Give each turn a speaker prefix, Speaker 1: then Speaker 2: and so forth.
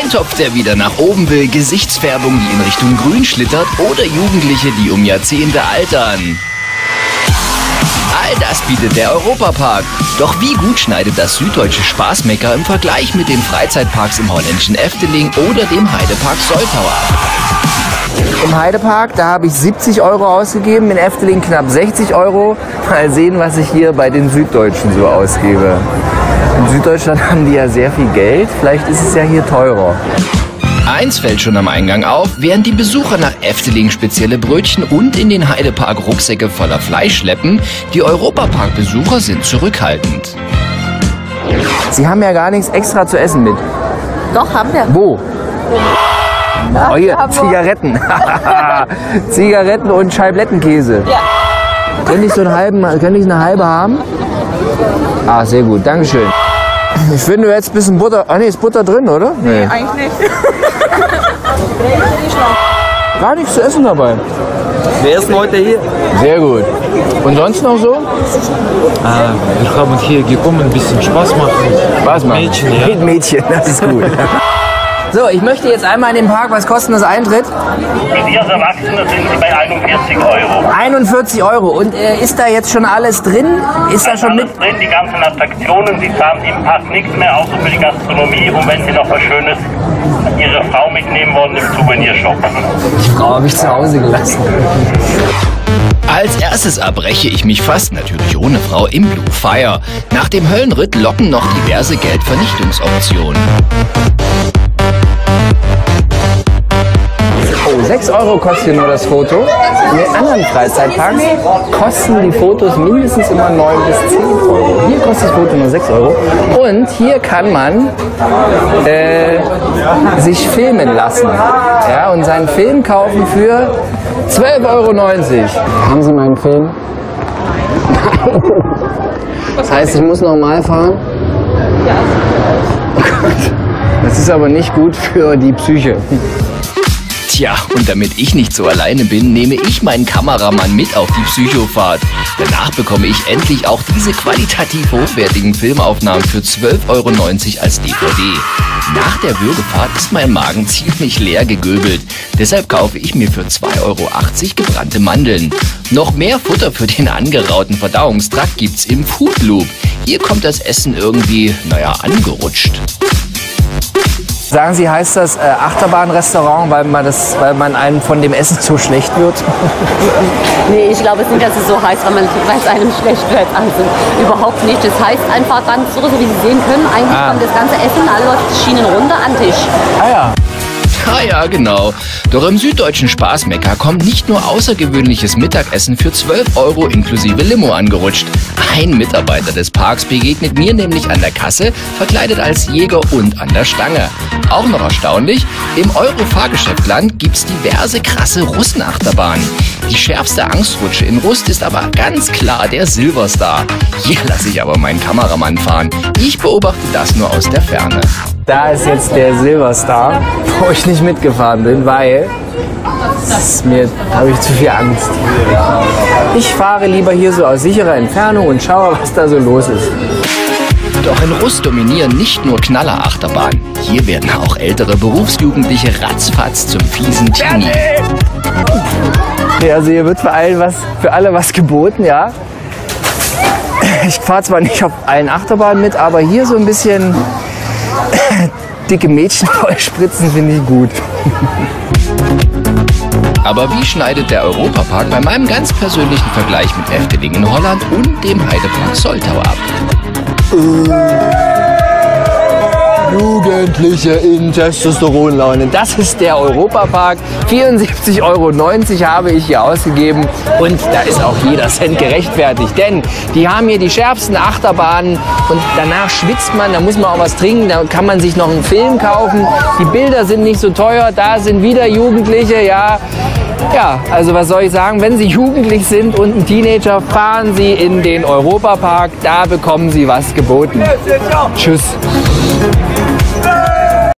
Speaker 1: Ein Topf, der wieder nach oben will, Gesichtsfärbung, die in Richtung Grün schlittert oder Jugendliche, die um Jahrzehnte altern. All das bietet der Europapark. Doch wie gut schneidet das süddeutsche Spaßmecker im Vergleich mit den Freizeitparks im holländischen Efteling oder dem Heidepark Soltau ab?
Speaker 2: Im Heidepark, da habe ich 70 Euro ausgegeben, in Efteling knapp 60 Euro. Mal sehen, was ich hier bei den Süddeutschen so ausgebe. In Süddeutschland haben die ja sehr viel Geld, vielleicht ist es ja hier teurer.
Speaker 1: Eins fällt schon am Eingang auf, während die Besucher nach Efteling spezielle Brötchen und in den Heidepark Rucksäcke voller Fleisch schleppen, die Europapark-Besucher sind zurückhaltend.
Speaker 2: Sie haben ja gar nichts extra zu essen mit.
Speaker 3: Doch, haben wir.
Speaker 2: Wo? Oh, hier, Zigaretten. Zigaretten und Scheiblettenkäse.
Speaker 3: Ja.
Speaker 2: Könnte ich eine halbe haben? Ah, sehr gut, Dankeschön. Ich finde jetzt ein bisschen Butter. Ah, nee, ist Butter drin, oder?
Speaker 3: Nee, eigentlich nicht.
Speaker 2: Gar nichts zu essen dabei.
Speaker 4: Wir essen heute hier.
Speaker 2: Sehr gut. Und sonst noch so?
Speaker 4: Wir haben hier gekommen, ein bisschen Spaß machen.
Speaker 2: Spaß machen.
Speaker 4: Mädchen, ja.
Speaker 2: Mit Mädchen, das ist gut. So, ich möchte jetzt einmal in den Park. Was kostet das Eintritt?
Speaker 5: Für Sie als Erwachsene sind Sie bei 41 Euro.
Speaker 2: 41 Euro. Und ist da jetzt schon alles drin? Ist da schon mit?
Speaker 5: Alles drin, die ganzen Attraktionen. Sie zahlen im Park nichts mehr, außer für die Gastronomie. Und wenn Sie noch was Schönes Ihre Frau mitnehmen wollen, im Souvenirshop.
Speaker 2: Die Frau habe ich zu Hause gelassen.
Speaker 1: Als erstes erbreche ich mich fast, natürlich ohne Frau, im Blue Fire. Nach dem Höllenritt locken noch diverse Geldvernichtungsoptionen.
Speaker 2: 6 Euro kostet hier nur das Foto. In den anderen Freizeitparks kosten die Fotos mindestens immer 9 bis 10 Euro. Hier kostet das Foto nur 6 Euro. Und hier kann man sich filmen lassen. Ja, und seinen Film kaufen für 12,90 Euro. Haben Sie meinen Film? Das heißt, ich muss normal fahren? Ja. Oh Gott. Das ist aber nicht gut für die Psyche.
Speaker 1: Tja, und damit ich nicht so alleine bin, nehme ich meinen Kameramann mit auf die Psychofahrt. Danach bekomme ich endlich auch diese qualitativ hochwertigen Filmaufnahmen für 12,90 Euro als DVD. Nach der Würgefahrt ist mein Magen ziemlich leer gegöbelt. Deshalb kaufe ich mir für 2,80 Euro gebrannte Mandeln. Noch mehr Futter für den angerauten Verdauungstrakt gibt's im Food Loop. Hier kommt das Essen irgendwie, angerutscht.
Speaker 2: Sagen Sie, heißt das Achterbahnrestaurant, weil man einem von dem Essen so schlecht wird?
Speaker 3: Nee, ich glaube es nicht, dass es so heißt, weil es einem schlecht wird. Also überhaupt nicht. Das heißt einfach ganz so, wie Sie sehen können, eigentlich kommt das ganze Essen, alle läuft Schienen runter an den Tisch.
Speaker 2: Ah ja.
Speaker 1: Ah ja, genau. Doch im süddeutschen Spaßmecker kommt nicht nur außergewöhnliches Mittagessen für 12 Euro inklusive Limo angerutscht. Ein Mitarbeiter des Parks begegnet mir nämlich an der Kasse, verkleidet als Jäger und an der Stange. Auch noch erstaunlich, im Euro-Fahrgeschäftland gibt's diverse krasse Russenachterbahnen. Die schärfste Angstrutsche in Rust ist aber ganz klar der Silverstar. Hier lasse ich aber meinen Kameramann fahren. Ich beobachte das nur aus der Ferne.
Speaker 2: Da ist jetzt der Silverstar, wo ich nicht mitgefahren bin, weil habe ich zu viel Angst. Ich fahre lieber hier so aus sicherer Entfernung und schaue, was da so los ist.
Speaker 1: Doch in Rust dominieren nicht nur Knallerachterbahnen. Hier werden auch ältere Berufsjugendliche ratzfatz zum fiesen Teenie.
Speaker 2: Ja, also hier wird für alle was geboten, ja. Ich fahre zwar nicht auf allen Achterbahnen mit, aber hier so ein bisschen dicke Mädchen vollspritzen finde ich gut.
Speaker 1: Aber wie schneidet der Europapark bei meinem ganz persönlichen Vergleich mit Efteling in Holland und dem Heidepark Soltau ab?
Speaker 2: Jugendliche in Testosteronlaune. Das ist der Europapark. 74,90 Euro habe ich hier ausgegeben. Und da ist auch jeder Cent gerechtfertigt. Denn die haben hier die schärfsten Achterbahnen. Und danach schwitzt man, da muss man auch was trinken. Da kann man sich noch einen Film kaufen. Die Bilder sind nicht so teuer. Da sind wieder Jugendliche, ja. Ja, also was soll ich sagen, wenn Sie jugendlich sind und ein Teenager, fahren Sie in den Europapark, da bekommen Sie was geboten. Tschüss.